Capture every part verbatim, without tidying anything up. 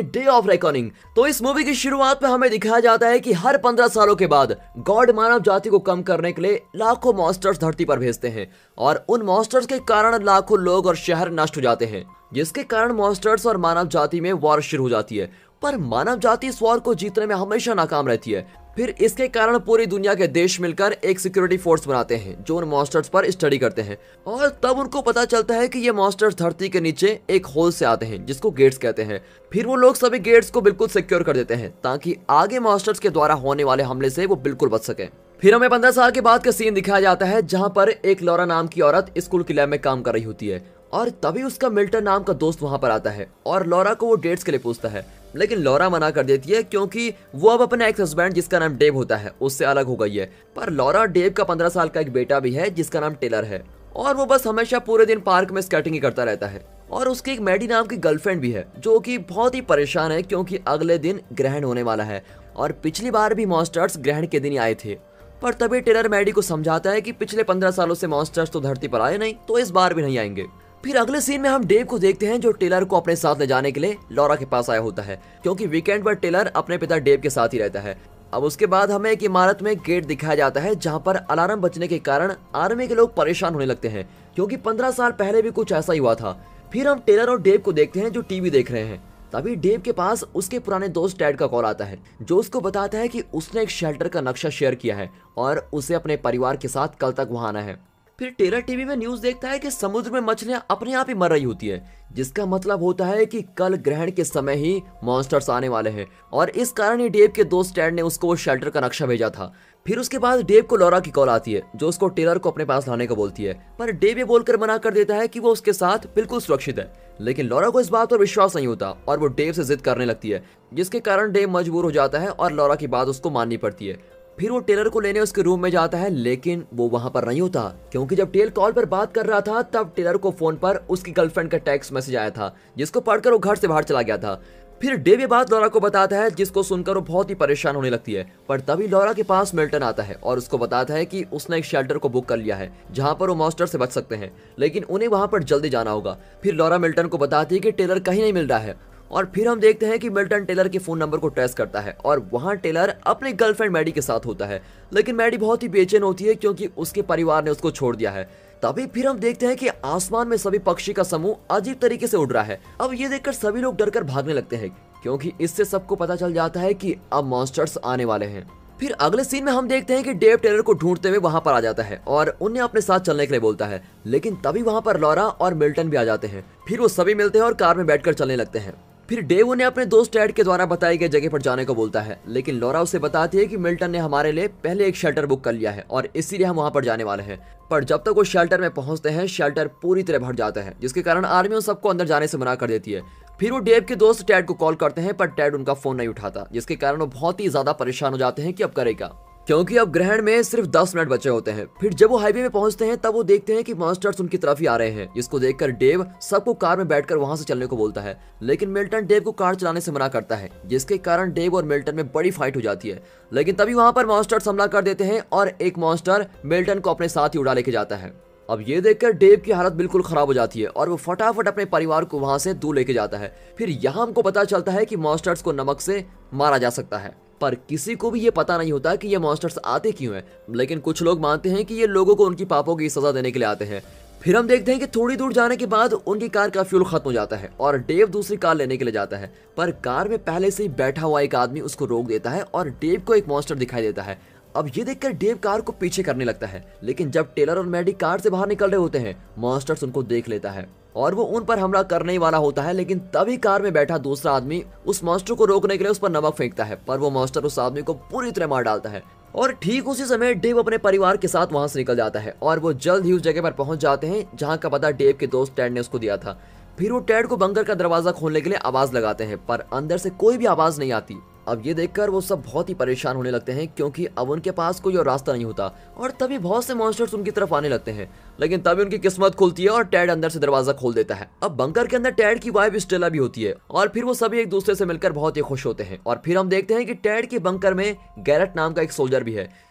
Day of recording. तो इस movie की शुरुआत में हमें दिखाया जाता है कि हर पंद्रह सालों के बाद गॉड मानव जाति को कम करने के लिए लाखों मॉन्स्टर्स धरती पर भेजते हैं और उन मॉन्स्टर्स के कारण लाखों लोग और शहर नष्ट हो जाते हैं, जिसके कारण मॉन्स्टर्स और मानव जाति में वॉर शुरू हो जाती है। पर मानव जाति इस वॉर को जीतने में हमेशा नाकाम रहती है। फिर इसके कारण पूरी दुनिया के देश मिलकर एक सिक्योरिटी फोर्स बनाते हैं जो उन मॉन्स्टर्स पर स्टडी करते हैं और तब उनको पता चलता है कि ये मॉन्स्टर्स धरती के नीचे एक होल से आते हैं जिसको गेट्स कहते हैं। फिर वो लोग सभी गेट्स को बिल्कुल सिक्योर कर देते हैं ताकि आगे मॉन्स्टर्स के द्वारा होने वाले हमले से वो बिल्कुल बच सके। फिर हमें पंद्रह साल के बाद का सीन दिखाया जाता है जहाँ पर एक लॉरा नाम की औरत स्कूल की लैब में काम कर रही होती है और तभी उसका मिल्टन नाम का दोस्त वहां पर आता है और लॉरा को वो डेट्स के लिए पूछता है, लेकिन लॉरा मना कर देती है क्योंकि वो अब अपने एक्स हस्बैंड जिसका नाम डेव होता है उससे अलग हो गई है। पर लॉरा डेव का पंद्रह साल का एक बेटा भी है जिसका नाम टेलर है और वो बस हमेशा पूरे दिन पार्क में स्केटिंग ही करता रहता है। और उसकी एक मैडी नाम की गर्लफ्रेंड भी है जो कि बहुत ही परेशान है क्योंकि अगले दिन ग्रहण होने वाला है और पिछली बार भी मॉन्स्टर्स ग्रहण के दिन ही आए थे। पर तभी टेलर मैडी को समझाता है कि पिछले पंद्रह सालों से मॉन्स्टर्स तो धरती पर आए नहीं, तो इस बार भी नहीं आएंगे। फिर अगले सीन में हम डेव को देखते हैं जो टेलर को अपने साथ ले जाने के लिए लॉरा के पास आया होता है क्योंकि वीकेंड पर टेलर अपने पिता डेव के साथ ही रहता है। अब उसके बाद हमें एक इमारत में गेट दिखाया जाता है जहां पर अलार्म बजने के कारण आर्मी के लोग परेशान होने लगते हैं क्योंकि पंद्रह साल पहले भी कुछ ऐसा ही हुआ था। फिर हम टेलर और डेव को देखते हैं जो टीवी देख रहे हैं। तभी डेव के पास उसके पुराने दोस्त टैड का कॉल आता है जो उसको बताता है कि उसने एक शेल्टर का नक्शा शेयर किया है और उसे अपने परिवार के साथ कल तक वहां आना है। फिर टेलर टीवी में न्यूज देखता है कि समुद्र में मछलियां अपने आप ही मर रही होती है, जिसका मतलब होता है कि कल ग्रहण के समय ही मॉन्स्टर्स आने वाले हैं और इस कारण ही डेव के दोस्त टैड ने उसको वो शेल्टर का नक्शा भेजा था। फिर उसके बाद डेव को लॉरा की कॉल आती है जो उसको टेलर को अपने पास लाने को बोलती है, पर डेव ये बोलकर मना कर देता है कि वो उसके साथ बिल्कुल सुरक्षित है। लेकिन लॉरा को इस बात पर विश्वास नहीं होता और वो डेव से जिद करने लगती है, जिसके कारण डेव मजबूर हो जाता है और लॉरा की बात उसको माननी पड़ती है। फिर वो टेलर को लेने उसके रूम में जाता है, लेकिन वो वहां पर नहीं होता क्योंकि जब टेल कॉल पर बात कर रहा था तब टेलर को फोन पर उसकी गर्लफ्रेंड का टेक्स्ट मैसेज आया था जिसको पढ़कर वो घर से बाहर चला गया था। फिर डेव ये बात लॉरा को बताता है जिसको सुनकर वो बहुत ही परेशान होने लगती है। पर तभी लॉरा के पास मिल्टन आता है और उसको बताता है कि उसने एक शेल्टर को बुक कर लिया है जहां पर वो मॉन्स्टर से बच सकते हैं, लेकिन उन्हें वहां पर जल्दी जाना होगा। फिर लॉरा मिल्टन को बताती है कि टेलर कहीं नहीं मिल रहा है और फिर हम देखते हैं कि मिल्टन टेलर के फोन नंबर को ट्रेस करता है और वहां टेलर अपनी गर्लफ्रेंड मैडी के साथ होता है, लेकिन मैडी बहुत ही बेचैन होती है क्योंकि उसके परिवार ने उसको छोड़ दिया है। तभी फिर हम देखते हैं कि आसमान में सभी पक्षी का समूह अजीब तरीके से उड़ रहा है। अब ये देखकर सभी लोग डरकर भागने लगते हैं क्योंकि इससे सबको पता चल जाता है कि अब मॉन्स्टर्स आने वाले हैं। फिर अगले सीन में हम देखते हैं कि डेव टेलर को ढूंढते हुए वहां पर आ जाता है और उन्हें अपने साथ चलने के लिए बोलता है, लेकिन तभी वहां पर लॉरा और मिल्टन भी आ जाते हैं। फिर वो सभी मिलते हैं और कार में बैठकर चलने लगते हैं। फिर डेव उन्हें अपने दोस्त टैड के द्वारा बताई गई जगह पर जाने को बोलता है, लेकिन लॉरा उसे बताती है कि मिल्टन ने हमारे लिए पहले एक शेल्टर बुक कर लिया है और इसीलिए हम वहां पर जाने वाले हैं। पर जब तक वो शेल्टर में पहुंचते हैं शेल्टर पूरी तरह भर जाता है, जिसके कारण आर्मी उन सबको अंदर जाने से मना कर देती है। फिर वो डेव के दोस्त टैड को कॉल करते हैं पर टैड उनका फोन नहीं उठाता, जिसके कारण वो बहुत ही ज्यादा परेशान हो जाते हैं कि अब करेगा, क्योंकि अब ग्रहण में सिर्फ दस मिनट बचे होते हैं। फिर जब वो हाईवे में पहुंचते हैं तब वो देखते हैं कि मॉन्स्टर्स उनकी तरफ ही आ रहे हैं, जिसको देखकर डेव सबको कार में बैठकर वहां से चलने को बोलता है, लेकिन मिल्टन डेव को कार चलाने से मना करता है, जिसके कारण डेव और मिल्टन में बड़ी फाइट हो जाती है। लेकिन तभी वहां पर मॉन्स्टर्स हमला कर देते हैं और एक मॉन्स्टर मिल्टन को अपने साथ ही उड़ा लेके जाता है। अब ये देखकर डेव की हालत बिल्कुल खराब हो जाती है और वो फटाफट अपने परिवार को वहां से दूर लेके जाता है। फिर यहाँ हमको पता चलता है कि मॉन्स्टर्स को नमक से मारा जा सकता है, पर किसी को भी ये पता नहीं होता कि ये मॉन्स्टर्स आते क्यों हैं। लेकिन कुछ लोग मानते हैं कि ये लोगों को उनकी पापों की सजा देने के लिए आते हैं। फिर हम देखते हैं कि थोड़ी दूर जाने के बाद उनकी कार का फ्यूल खत्म हो जाता है और डेव दूसरी कार लेने के लिए जाता है, पर कार में पहले से ही बैठा हुआ एक आदमी उसको रोक देता है और डेव को एक मॉन्स्टर दिखाई देता है। अब ये देखकर डेव कार को पीछे करने लगता है, लेकिन जब टेलर और मैडी कार से बाहर निकल रहे होते हैं मॉन्स्टर्स उनको देख लेता है और वो उन पर हमला करने ही वाला होता है। लेकिन तभी कार में बैठा दूसरा आदमी उस मॉन्स्टर को रोकने के लिए उस पर नमक फेंकता है, पर वो मॉन्स्टर उस आदमी को पूरी तरह मार डालता है और ठीक उसी समय डेव अपने परिवार के साथ वहां से निकल जाता है और वो जल्द ही उस जगह पर पहुंच जाते हैं जहां का पता डेव के दोस्त टैड ने उसको दिया था। फिर वो टैड को बंकर का दरवाजा खोलने के लिए आवाज लगाते हैं, पर अंदर से कोई भी आवाज नहीं आती। अब ये देखकर वो सब बहुत ही परेशान होने लगते हैं क्योंकि अब उनके पास कोई और रास्ता नहीं होता और तभी बहुत से मॉन्स्टर्स उनकी तरफ आने लगते हैं। लेकिन तभी उनकी किस्मत खुलती है और टैड अंदर से दरवाजा खोल देता है। अब बंकर के अंदर टैड की वाइफ स्टेला भी होती है और फिर वो सभी एक दूसरे से मिलकर बहुत ही खुश होते हैं। और फिर हम देखते हैं कि टैड के बंकर में गैरेट नाम का एक सोल्जर भी है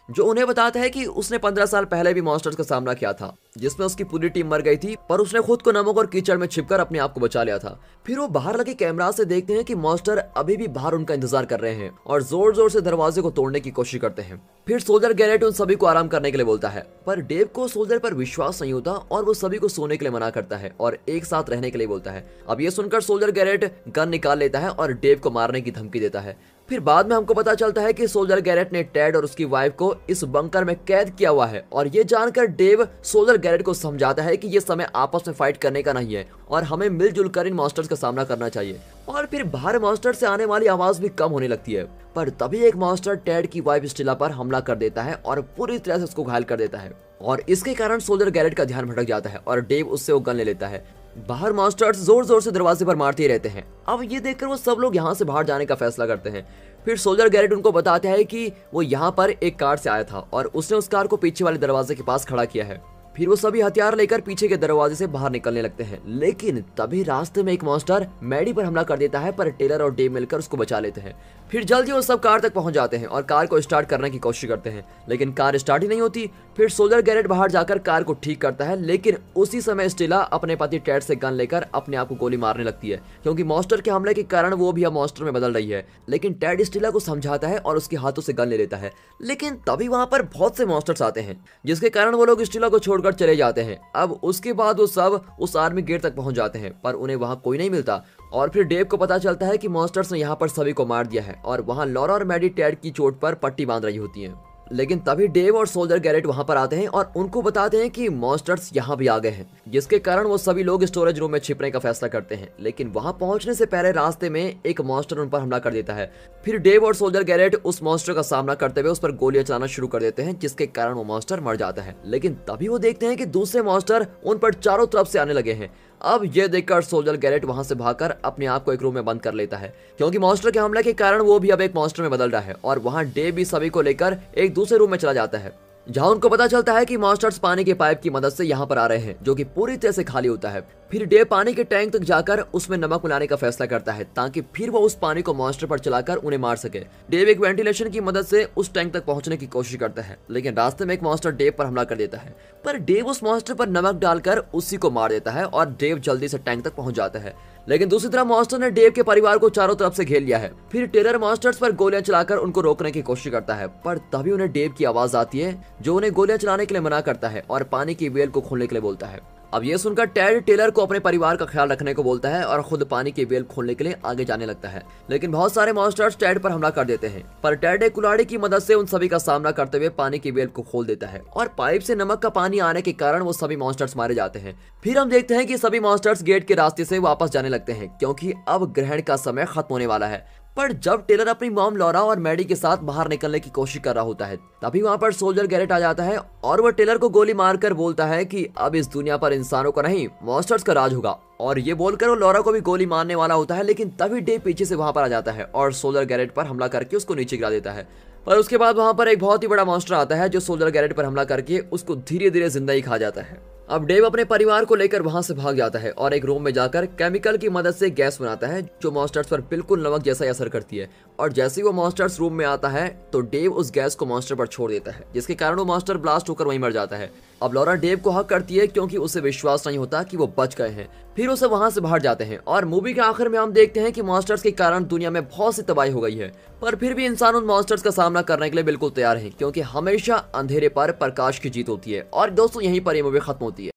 जो उन्हें बताता है कि उसने पंद्रह साल पहले भी मॉन्स्टर्स का सामना किया था, जिसमें उसकी पूरी टीम मर गई थी, पर उसने खुद को नमक और कीचड़ में छिपकर अपने आप को बचा लिया था। फिर वो बाहर लगे कैमरा से देखते हैं कि मॉन्स्टर अभी भी बाहर उनका इंतजार कर रहे हैं और जोर जोर से दरवाजे को तोड़ने की कोशिश करते हैं। फिर सोल्जर गैरेट उन सभी को आराम करने के लिए बोलता है, पर डेव को सोल्जर पर विश्वास नहीं होता और वो सभी को सोने के लिए मना करता है और एक साथ रहने के लिए बोलता है। अब ये सुनकर सोल्जर गैरेट गन निकाल लेता है और डेव को मारने की धमकी देता है। फिर बाद में हमको पता चलता है कि सोल्जर गैरेट ने टेड और उसकी वाइफ को इस बंकर में कैद किया हुआ है और ये जानकर डेव सोल्जर गैरेट को समझाता है कि ये समय आपस में फाइट करने का नहीं है और हमें मिलजुल कर इन मॉन्स्टर्स का सामना करना चाहिए। और फिर बाहर मॉन्स्टर से आने वाली आवाज भी कम होने लगती है, पर तभी एक मॉन्स्टर टेड की वाइफ स्टिला पर हमला कर देता है और पूरी तरह से उसको घायल कर देता है और इसके कारण सोल्जर गैरेट का ध्यान भटक जाता है और डेव उससे वो गन ले लेता है। बाहर मॉन्स्टर्स जोर जोर से दरवाजे पर मारते ही रहते हैं। अब ये देखकर वो सब लोग यहाँ से बाहर जाने का फैसला करते हैं। फिर सोल्जर गैरेट उनको बताता है कि वो यहाँ पर एक कार से आया था और उसने उस कार को पीछे वाले दरवाजे के पास खड़ा किया है। फिर वो सभी हथियार लेकर पीछे के दरवाजे से बाहर निकलने लगते हैं, लेकिन तभी रास्ते में एक मॉन्स्टर मैडी पर हमला कर देता है, पर टेलर और डेव मिलकर उसको बचा लेते हैं। फिर जल्दी वो सब कार तक पहुंच जाते हैं और कार को स्टार्ट करने की कोशिश करते हैं, लेकिन कार स्टार्ट ही नहीं होती। फिर सोल्जर गैरेट बाहर जाकर कार को ठीक करता है, लेकिन उसी समय स्टिला अपने पति टेड से गन लेकर अपने आप को गोली मारने लगती है, क्योंकि मॉन्स्टर के हमले के कारण वो भी अब मॉन्स्टर में बदल रही है। लेकिन टेड स्टिला को समझाता है और उसके हाथों से गन ले लेता है, लेकिन तभी वहां पर बहुत से मॉन्स्टर्स आते हैं, जिसके कारण वो लोग स्टिला को छोड़कर चले जाते हैं। अब उसके बाद वो सब उस आर्मी गेट तक पहुंच जाते हैं, पर उन्हें वहां कोई नहीं मिलता और फिर डेव को पता चलता है कि मॉन्स्टर्स ने यहाँ पर सभी को मार दिया है और वहां लॉरा और मैडी टेड की चोट पर पट्टी बांध रही होती हैं। लेकिन तभी डेव और सोल्जर गैरेट वहां पर आते हैं और उनको बताते हैं कि मॉन्स्टर्स यहाँ भी आ गए हैं, जिसके कारण वो सभी लोग स्टोरेज रूम में छिपने का फैसला करते हैं। लेकिन वहां पहुंचने से पहले रास्ते में एक मॉन्स्टर उन पर हमला कर देता है। फिर डेव और सोल्जर गैरेट उस मॉन्स्टर का सामना करते हुए उस पर गोलियां चलाना शुरू कर देते हैं, जिसके कारण वो मॉन्स्टर मर जाता है। लेकिन तभी वो देखते हैं कि दूसरे मॉन्स्टर उन पर चारों तरफ से आने लगे हैं। अब ये देखकर सोल्जर गैरेट वहां से भागकर अपने आप को एक रूम में बंद कर लेता है, क्योंकि मॉन्स्टर के हमले के कारण वो भी अब एक मॉन्स्टर में बदल रहा है और वहां डेव भी सभी को लेकर एक दूसरे रूम में चला जाता है, जहां उनको पता चलता है कि मॉन्स्टर्स पानी के पाइप की मदद से यहाँ पर आ रहे हैं, जो कि पूरी तरह से खाली होता है। फिर डेव पानी के टैंक तक जाकर उसमें नमक मिलाने का फैसला करता है, ताकि फिर वो उस पानी को मॉन्स्टर पर चलाकर उन्हें मार सके। डेव एक वेंटिलेशन की मदद से उस टैंक तक पहुंचने की कोशिश करता है, लेकिन रास्ते में एक मॉन्स्टर डेव पर हमला कर देता है, पर डेव उस मॉन्स्टर पर नमक डालकर उसी को मार देता है और डेव जल्दी से टैंक तक पहुंच जाता है। लेकिन दूसरी तरफ मॉन्स्टर ने डेव के परिवार को चारों तरफ से घेर लिया है। फिर टेलर मॉन्स्टर्स पर गोलियां चलाकर उनको रोकने की कोशिश करता है, पर तभी उन्हें डेव की आवाज आती है, जो उन्हें गोलियां चलाने के लिए मना करता है और पानी की वेल को खोलने के लिए बोलता है। अब ये सुनकर टेड टेलर को अपने परिवार का ख्याल रखने को बोलता है और खुद पानी की वेल खोलने के लिए आगे जाने लगता है। लेकिन बहुत सारे मॉन्स्टर्स टेड पर हमला कर देते हैं, पर टेड एक कुल्हाड़ी की मदद से उन सभी का सामना करते हुए पानी की वेल को खोल देता है और पाइप से नमक का पानी आने के कारण वो सभी मॉन्स्टर्स मारे जाते हैं। फिर हम देखते हैं कि सभी मॉन्स्टर्स गेट के रास्ते से वापस जाने लगते हैं, क्योंकि अब ग्रहण का समय खत्म होने वाला है। पर जब टेलर अपनी मॉम लॉरा और मैडी के साथ बाहर निकलने की कोशिश कर रहा होता है, तभी वहां पर सोल्जर गैरेट आ जाता है और वह टेलर को गोली मारकर बोलता है कि अब इस दुनिया पर इंसानों का नहीं, मॉन्स्टर्स का राज होगा। और ये बोलकर वो लॉरा को भी गोली मारने वाला होता है, लेकिन तभी डेव पीछे से वहां पर आ जाता है और सोल्जर गैरेट पर हमला करके उसको नीचे गिरा देता है। पर उसके बाद वहां पर एक बहुत ही बड़ा मॉन्स्टर आता है, जो सोल्जर गैरेट पर हमला करके उसको धीरे धीरे जिंदा ही खा जाता है। अब डेव अपने परिवार को लेकर वहां से भाग जाता है और एक रूम में जाकर केमिकल की मदद से गैस बनाता है, जो मॉन्स्टर्स पर बिल्कुल नमक जैसा ही असर करती है। और जैसे ही वो मॉन्स्टर्स रूम में आता है तो डेव उस गैस को मॉन्स्टर पर छोड़ देता है, जिसके कारण वो मॉन्स्टर ब्लास्ट होकर वहीं मर जाता है। अब लॉरा डेव को हक करती है, क्योंकि उसे विश्वास नहीं होता कि वो बच गए हैं। फिर उसे वहां से बाहर जाते हैं और मूवी के आखिर में हम देखते हैं कि मॉन्स्टर्स के कारण दुनिया में बहुत सी तबाही हो गई है, पर फिर भी इंसान उन मॉन्स्टर्स का सामना करने के लिए बिल्कुल तैयार है, क्योंकि हमेशा अंधेरे पर प्रकाश की जीत होती है। और दोस्तों, यहीं पर ये मूवी खत्म होती है।